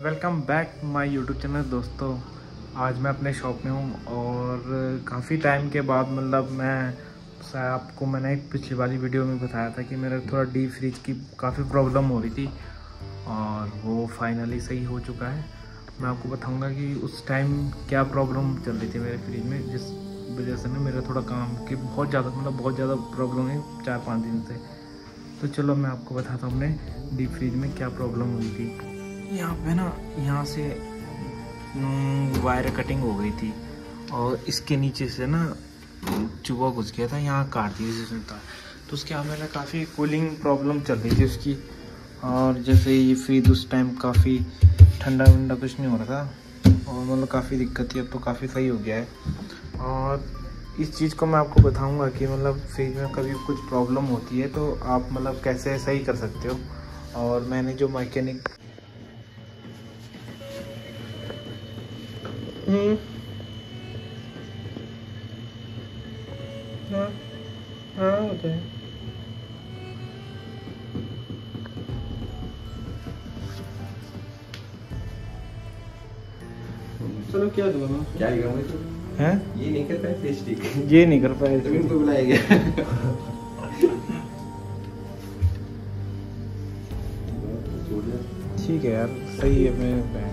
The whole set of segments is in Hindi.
Welcome back my YouTube channel दोस्तों। आज मैं अपने शॉप में हूँ और काफ़ी टाइम के बाद मतलब मैंने एक पिछली वाली वीडियो में बताया था कि मेरा थोड़ा डीप फ्रीज की काफ़ी प्रॉब्लम हो रही थी और वो फाइनली सही हो चुका है। मैं आपको बताऊंगा कि उस टाइम क्या प्रॉब्लम चल रही थी मेरे फ्रिज में, जिस वजह से ना मेरा थोड़ा काम की बहुत ज़्यादा प्रॉब्लम है 4-5 दिन से। तो चलो मैं आपको बताता हूँ अपने डीप फ्रीज में क्या प्रॉब्लम हुई थी। यहाँ पे ना यहाँ से वायर कटिंग हो गई थी और इसके नीचे से ना चूहा घुस गया था, यहाँ काट दिया जिसने था। तो उसके यहाँ मेरा काफ़ी कूलिंग प्रॉब्लम चल रही थी उसकी। और जैसे ये फ्रीज उस टाइम काफ़ी ठंडा वंडा कुछ नहीं हो रहा था और मतलब काफ़ी दिक्कत थी। अब तो काफ़ी सही हो गया है। और इस चीज़ को मैं आपको बताऊंगा कि मतलब फ्रिज में कभी कुछ प्रॉब्लम होती है तो आप मतलब कैसे सही कर सकते हो। और मैंने जो मैकेनिक हाँ होता है। चलो क्या दूंगा क्या हैं? ये नहीं कर पाए प्लास्टिक, ये नहीं कर पाए तो बुलाया गया। ठीक है यार, सही है। मैं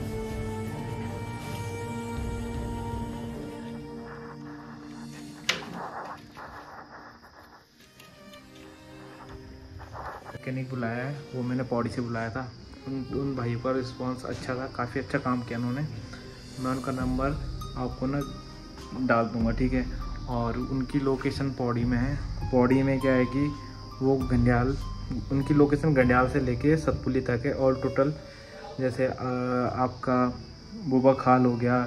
मैकेनिक बुलाया है, वो मैंने पौड़ी से बुलाया था। उन भाइयों का रिस्पांस अच्छा था, काफ़ी अच्छा काम किया उन्होंने। मैं उनका नंबर आपको ना डाल दूंगा, ठीक है। और उनकी लोकेशन पौड़ी में है। पौड़ी में क्या है कि वो घंडियाल, उनकी लोकेशन घंडियाल से लेके सतपुली तक है। और टोटल जैसे आपका बुबा खाल हो गया,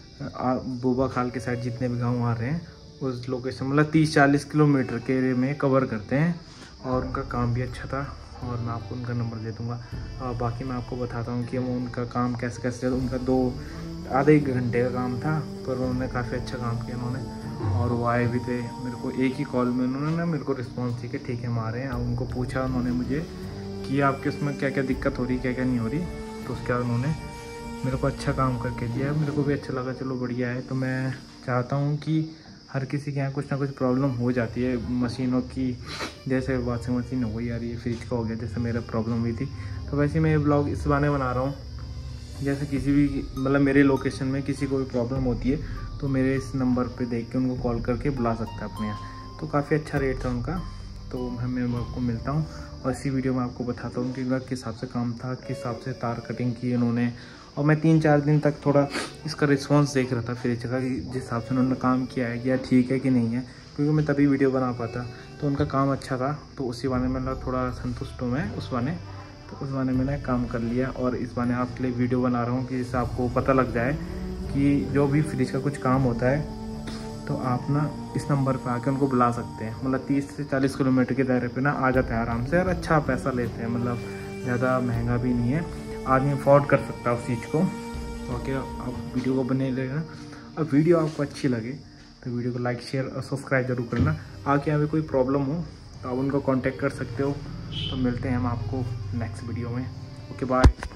बुबा खाल के साइड जितने भी गाँव आ रहे हैं उस लोकेशन मतलब 30-40 किलोमीटर के एरिया में कवर करते हैं। और उनका काम भी अच्छा था और मैं आपको उनका नंबर दे दूँगा। बाकी मैं आपको बताता हूँ कि वो उनका काम कैसे कैसे चला। उनका आधे 1 घंटे का काम था पर उन्होंने काफ़ी अच्छा काम किया उन्होंने। और वो आए भी थे, मेरे को एक ही कॉल में उन्होंने ना मेरे को रिस्पॉन्स दी कि ठीक है हम आ रहे हैं। उनको पूछा उन्होंने मुझे कि आपके उसमें क्या क्या दिक्कत हो रही, क्या क्या नहीं हो रही। तो उसके बाद उन्होंने मेरे को अच्छा काम करके दिया, मेरे को भी अच्छा लगा। चलो बढ़िया है। तो मैं चाहता हूँ कि हर किसी के यहाँ कुछ ना कुछ प्रॉब्लम हो जाती है मशीनों की। जैसे वॉशिंग मशीन हो गई यार, ये फ्रिज का हो गया, जैसे मेरा प्रॉब्लम हुई थी। तो वैसे मैं ये ब्लॉग इस बहाने बना रहा हूँ, जैसे किसी भी मतलब मेरे लोकेशन में किसी को भी प्रॉब्लम होती है तो मेरे इस नंबर पे देख के उनको कॉल करके बुला सकता है अपने यहाँ। तो काफ़ी अच्छा रेट था उनका। तो मैं आपको मिलता हूँ और इसी वीडियो में आपको बताता हूँ कि उनका किस हिसाब से काम था, किस हिसाब से तार कटिंग की उन्होंने। और मैं 3-4 दिन तक थोड़ा इसका रिस्पांस देख रहा था फ्रिज का कि जिस हिसाब से उन्होंने काम किया है या ठीक है कि नहीं है, क्योंकि मैं तभी वीडियो बना पाता। तो उनका काम अच्छा था तो उसी बहाने मैं थोड़ा संतुष्ट हूँ मैं उस बहाने। तो उस बहाने मैंने काम कर लिया और इस बहाने आपके लिए वीडियो बना रहा हूँ कि जिससे आपको पता लग जाए कि जो भी फ्रिज का कुछ काम होता है तो आप ना इस नंबर पे आके उनको बुला सकते हैं। मतलब 30 से 40 किलोमीटर के दायरे पे ना आ जाते हैं आराम से और अच्छा पैसा लेते हैं। मतलब ज़्यादा महंगा भी नहीं है, आदमी अफोर्ड कर सकता है उस चीज़ को। तो क्या आप वीडियो को बने लेना। और वीडियो आपको अच्छी लगे तो वीडियो को लाइक शेयर और सब्सक्राइब जरूर करना। आगे यहाँ पे कोई प्रॉब्लम हो तो आप उनको कांटेक्ट कर सकते हो। तो मिलते हैं हम आपको नेक्स्ट वीडियो में। Okay bye.